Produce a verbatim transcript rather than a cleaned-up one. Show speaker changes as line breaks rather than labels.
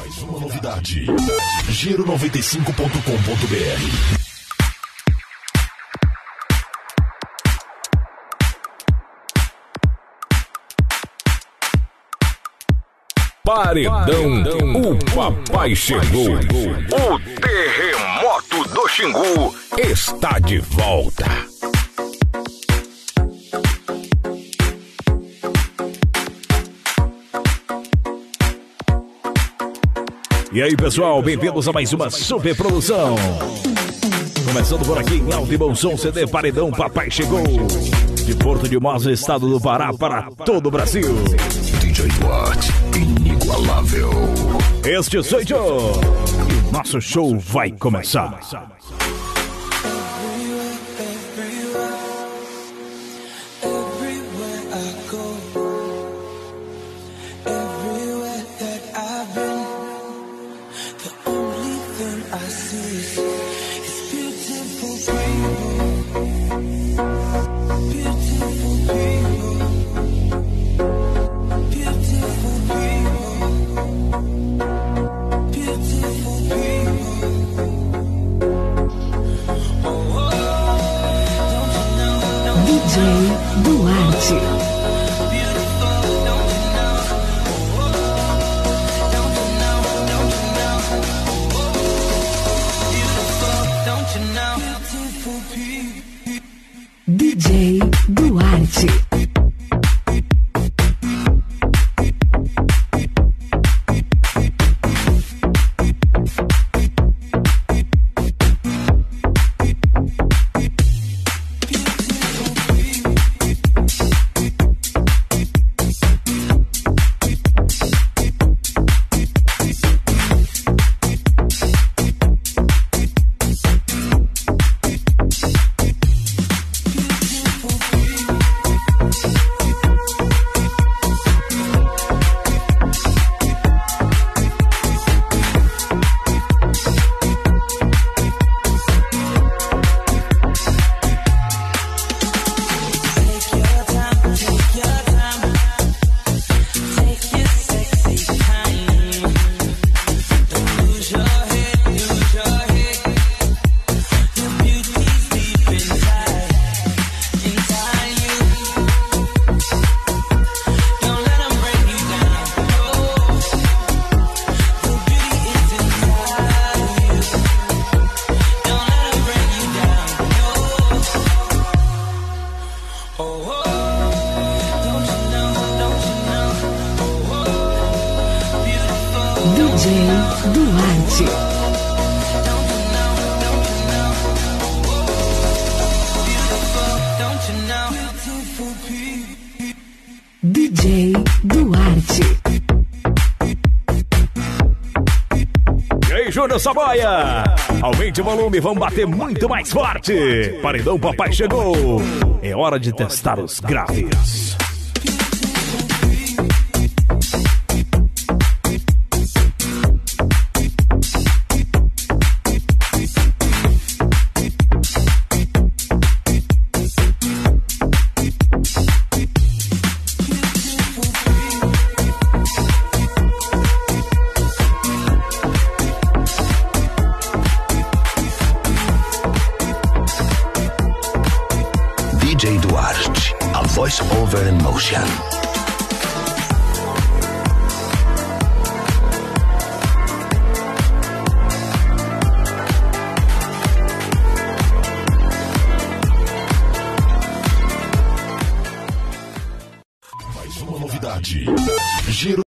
Mais uma novidade. Giro noventa e cinco ponto com ponto br.
Paredão, o papai chegou. O terremoto do Xingu está de volta.
E aí, pessoal, bem-vindos a mais uma super produção. Começando por aqui em Alto e Bom Som, C D Paredão Papai Chegou. De Porto de Mós, estado do Pará, para todo o Brasil.
D J Duarte, inigualável.
Este sou eu. E o nosso show vai começar.
D J Duarte. D J Duarte. D J Duarte. D J Duarte.
E aí, Júnior Saboia? Aumente o volume, vamos bater muito mais forte. Paredão Papai chegou. É hora de testar os graves.
D J Duarte, a voice over in motion. Mais uma novidade. Giro